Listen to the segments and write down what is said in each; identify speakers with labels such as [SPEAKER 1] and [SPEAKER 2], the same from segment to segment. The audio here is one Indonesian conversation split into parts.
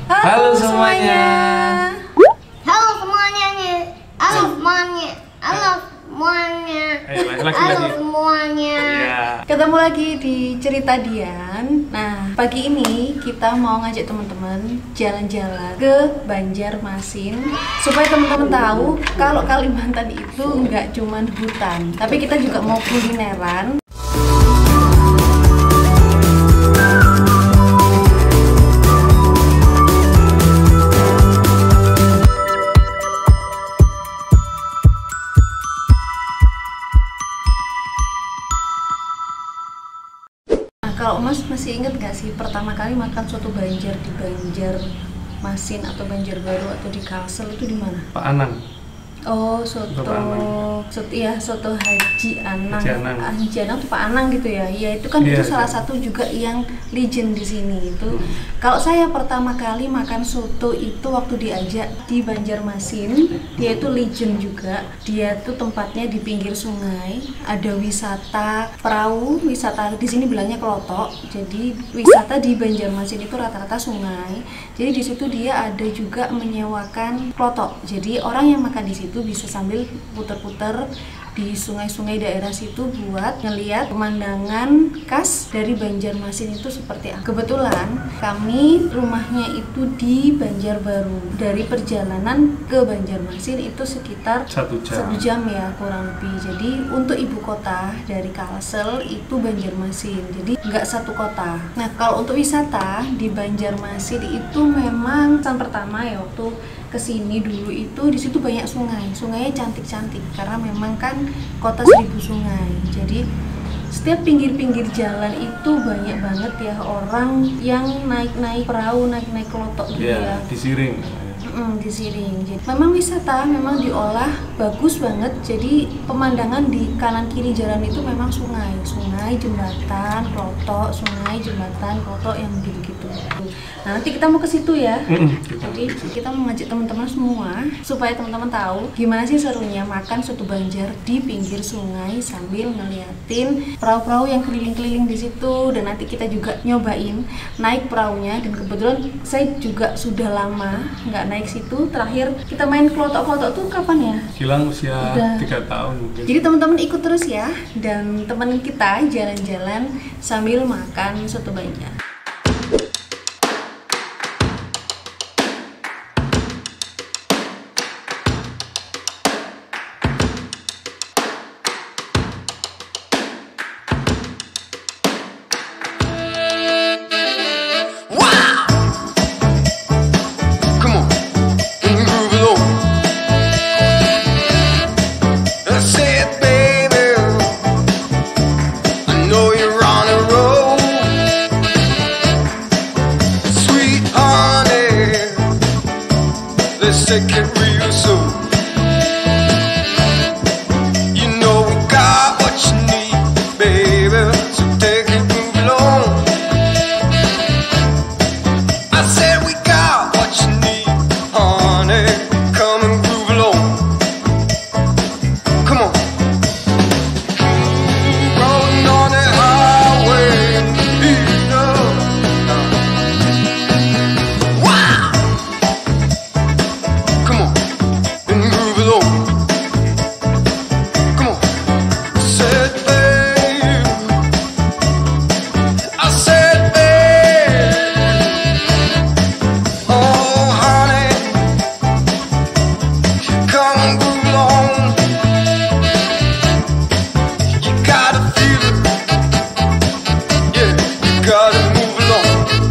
[SPEAKER 1] Halo semuanya.
[SPEAKER 2] Halo semuanya. Halo semuanya. Halo semuanya. Halo semuanya.
[SPEAKER 3] Ketemu lagi di Cerita Dian. Nah, pagi ini kita mau ngajak teman-teman jalan-jalan ke Banjarmasin supaya teman-teman tahu kalau Kalimantan itu nggak cuman hutan, tapi kita juga mau kulineran. Kalau Mas masih ingat nggak sih pertama kali makan soto Banjar di Banjarmasin atau Banjarbaru atau di Kalsel itu di mana?
[SPEAKER 1] Pak Anang.
[SPEAKER 3] Oh, soto Haji Anang. Haji Anang tuh Pak Anang gitu ya. Iya, itu kan itu salah satu juga yang legend di sini itu. Kalau saya pertama kali makan soto itu waktu diajak di Banjarmasin, dia itu legend juga. Dia tuh tempatnya di pinggir sungai, ada wisata perahu, wisata di sini bilangnya kelotok. Jadi wisata di Banjarmasin itu rata-rata sungai. Jadi di situ dia ada juga menyewakan kelotok. Jadi orang yang makan di situ bisa sambil puter-puter di sungai-sungai daerah situ buat ngeliat pemandangan khas dari Banjarmasin itu seperti apa. Kebetulan kami rumahnya itu di Banjarbaru. Dari perjalanan ke Banjarmasin itu sekitar 1 jam ya kurang lebih. Jadi untuk ibu kota dari Kalsel itu Banjarmasin. Jadi nggak satu kota. Nah, kalau untuk wisata di Banjarmasin itu memang yang pertama ya waktu kesini dulu itu di situ banyak sungainya cantik-cantik karena memang kan kota 1000 sungai. Jadi setiap pinggir-pinggir jalan itu banyak banget ya orang yang naik-naik perahu, naik-naik kelotok gitu ya.
[SPEAKER 1] Disiring.
[SPEAKER 3] Disiring. Jadi memang wisata memang diolah bagus banget. Jadi pemandangan di kanan kiri jalan itu memang sungai, jembatan, kelotok, sungai, jembatan, kelotok yang gitu-gitu. Nah, nanti kita mau ke situ ya. Jadi kita mau ngajak teman-teman semua supaya teman-teman tahu gimana sih serunya makan soto Banjar di pinggir sungai sambil ngeliatin perahu-perahu yang keliling-keliling di situ. Dan nanti kita juga nyobain naik perahunya. Dan kebetulan saya juga sudah lama nggak naik situ. Terakhir kita main kelotok-kelotok tuh kapan ya?
[SPEAKER 1] Hilang usia 3 tahun mungkin.
[SPEAKER 3] Jadi teman-teman ikut terus ya. Dan teman kita jalan-jalan sambil makan soto Banjar.
[SPEAKER 4] Take it real soon. You know we got what you need, baby. So take it, move along. I said we got what you need, honey. Come and groove along. Come on. Rolling on the highway, beat up. Wow. Come on, and move along. Come on, said babe. I said babe. Oh honey, come and move along. You gotta feel it, yeah. You gotta move along.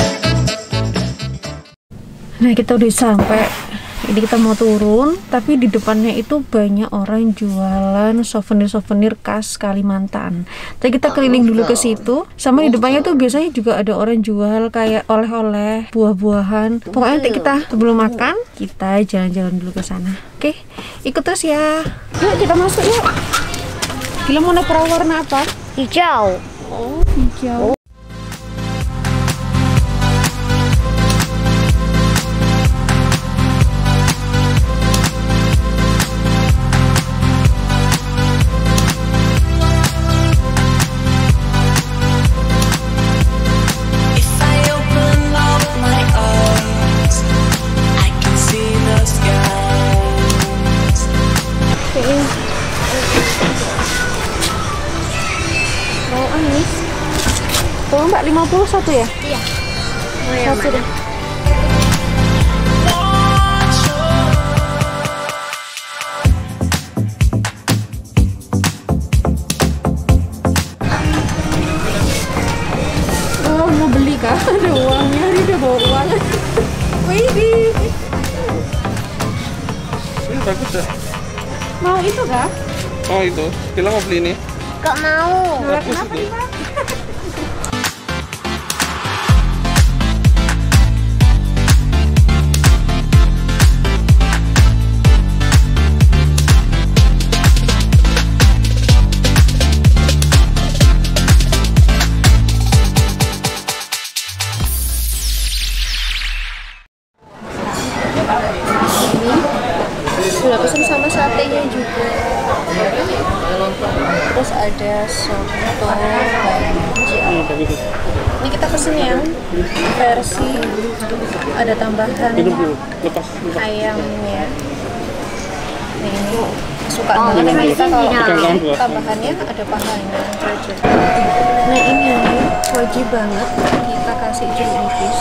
[SPEAKER 5] Nah, kita udah sampai. Ini kita mau turun, tapi di depannya itu banyak orang jualan souvenir-souvenir khas Kalimantan. Jadi kita keliling dulu ke situ. Sama di depannya tuh biasanya juga ada orang jual kayak oleh-oleh, buah-buahan. Pokoknya nanti kita sebelum makan, kita jalan-jalan dulu ke sana. Oke, ikut terus ya. Yuk kita masuk yuk. Gila mau naik perahu warna apa?
[SPEAKER 2] Hijau.
[SPEAKER 5] Oh, hijau.
[SPEAKER 6] If I open up my arms
[SPEAKER 5] 450 satu ya?
[SPEAKER 2] Iya.
[SPEAKER 5] Oh, ya, satu deh. Oh, mau beli kah? Ada uangnya, dia udah bawa uang. Wih,
[SPEAKER 1] Ini bagus ya.
[SPEAKER 5] mau itu kah?
[SPEAKER 1] Oh itu, bilang mau beli ini.
[SPEAKER 2] Gak mau.
[SPEAKER 1] Bagus
[SPEAKER 5] Kenapa
[SPEAKER 1] itu.
[SPEAKER 5] nih, udah pesen sama satenya juga. Terus ada soto banjir. Ini kita pesen yang versi ada tambahan ayamnya. Nah, ini suka banget yang kita kalau tambahannya ada pahanya aja. Nah ini wajib banget kita kasih jeruk nipis.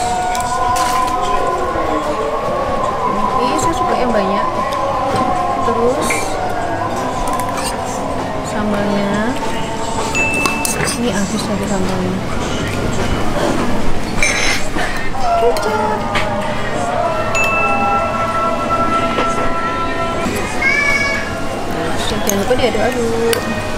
[SPEAKER 5] Ini saya suka yang banyak. Terus sambalnya ini habis dari sambalnya. Kecap. Jangan lupa diaduk-aduk.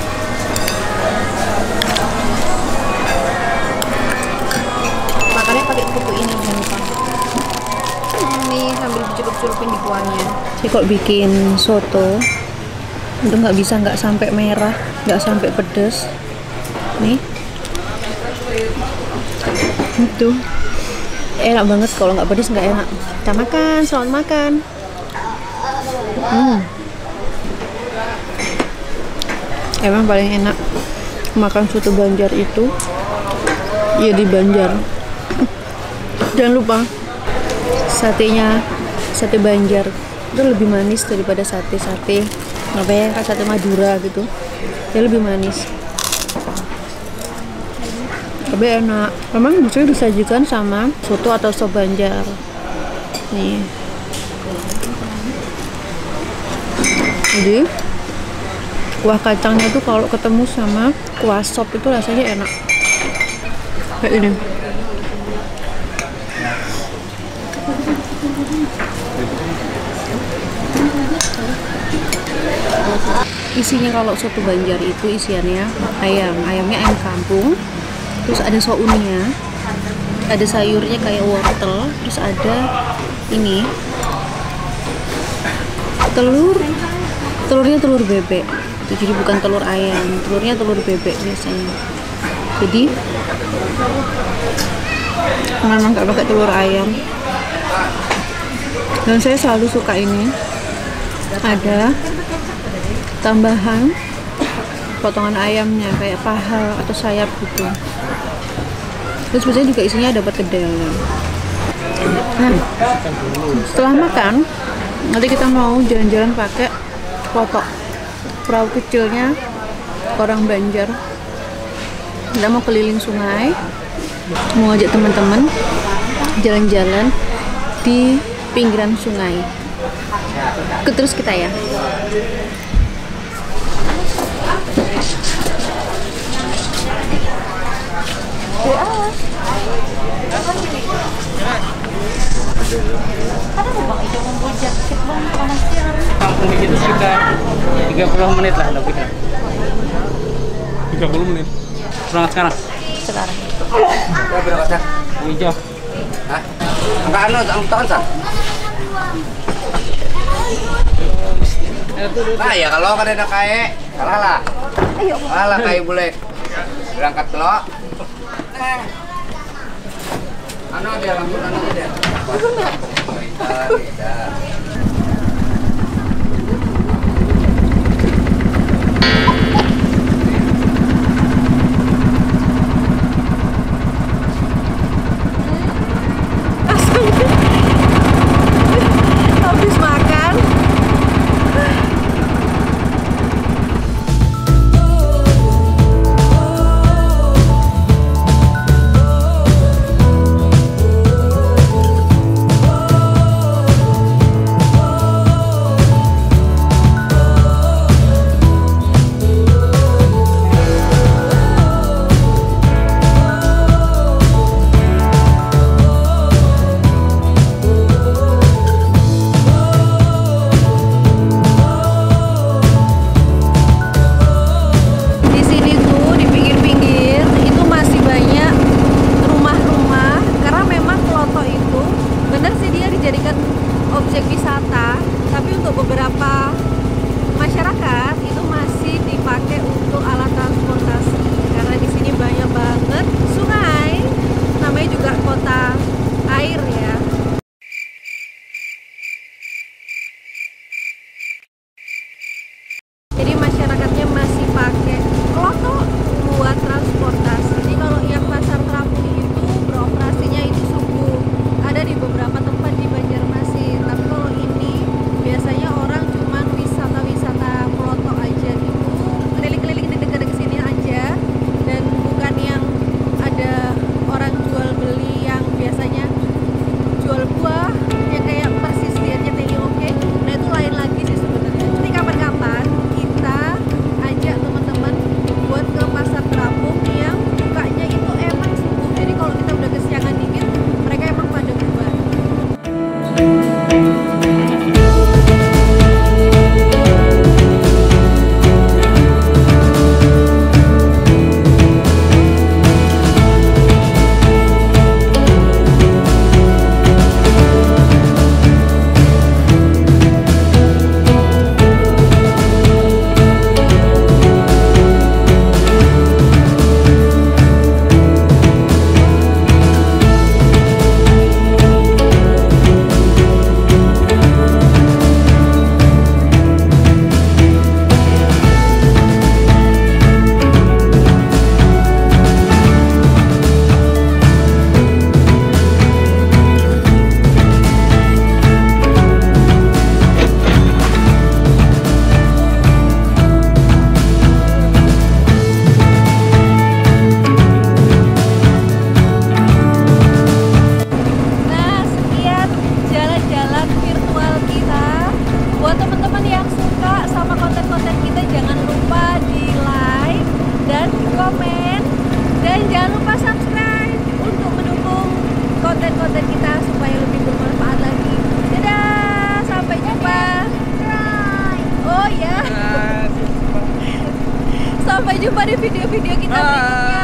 [SPEAKER 5] Makannya pakai kerupuk ini jangan lupa. Ini sambil dicelup-celupin di kuahnya. Jadi kalau bikin soto itu nggak bisa nggak sampai merah, nggak sampai pedas. Nih, itu enak banget. Kalau nggak pedas nggak enak. Kita makan, selamat makan. Emang paling enak makan soto Banjar itu ya di Banjar. Jangan lupa satenya, sate Banjar itu lebih manis daripada sate-sate apa ya, sate Madura gitu. Dia lebih manis tapi enak. Memang biasanya disajikan sama soto atau sop Banjar. Nih, jadi kuah kacangnya tuh kalau ketemu sama kuah sop itu rasanya enak kayak ini. Isinya kalau soto Banjar itu isiannya ayamnya ayam kampung, terus ada sounnya, ada sayurnya kayak wortel, terus ada ini telurnya telur bebek. Jadi bukan telur ayam, telurnya telur bebek biasanya. Jadi memang nggak pakai telur ayam. Dan saya selalu suka ini. Ada tambahan potongan ayamnya kayak paha atau sayap gitu. Terus biasanya juga isinya dapat kedelai. Nah, setelah makan nanti kita mau jalan-jalan pakai potok perahu kecilnya orang Banjar. Kita mau keliling sungai, mau ajak teman-teman jalan-jalan di pinggiran sungai. Ikut terus kita ya.
[SPEAKER 1] Kampung itu sekitar 30 menit lah lebih. 30 menit. Berangkat sekarang?
[SPEAKER 5] Sekarang.
[SPEAKER 6] Ya berapa sah?
[SPEAKER 1] Hijau.
[SPEAKER 6] Hah? Angkat tahun sah? Nah ya kalau kan ada kayak kalah lah.
[SPEAKER 5] Ayo.
[SPEAKER 6] Kalah kayak boleh berangkat lo. Anu dia langsung anu dia.
[SPEAKER 5] Habis makan. dijadikan objek wisata, tapi untuk beberapa masyarakat itu masih dipakai untuk alat transportasi karena di sini banyak banget sungai, namanya juga kota air ya. Jadi masyarakatnya masih pakai klotok buat transportasi. Jadi kalau yang pasar terapung itu beroperasinya itu subuh, ada di beberapa tempat di Banjarmasin. Tapi kalau ini biasanya orang cuman wisata-wisata klotok aja gitu, keliling-keliling di dekat sini aja, dan bukan yang ada orang jual beli yang biasanya jual buah yang kayak persis lihatnya teli oke. Nah itu lain lagi sih sebenarnya. Jadi kapan-kapan kita ajak teman-teman buat ke pasar terapung yang bukanya itu emang subuh. Jadi kalau kita udah kesiangan dikit, mereka emang pada bubar. Nah, sekian jalan-jalan virtual kita. Buat teman-teman yang suka sama konten-konten kita, jangan lupa di like dan komen, dan jangan lupa subscribe untuk mendukung konten-konten kita supaya lebih bermanfaat lagi. Dadah, sampai jumpa. Oh ya, sampai jumpa di video-video kita berikutnya.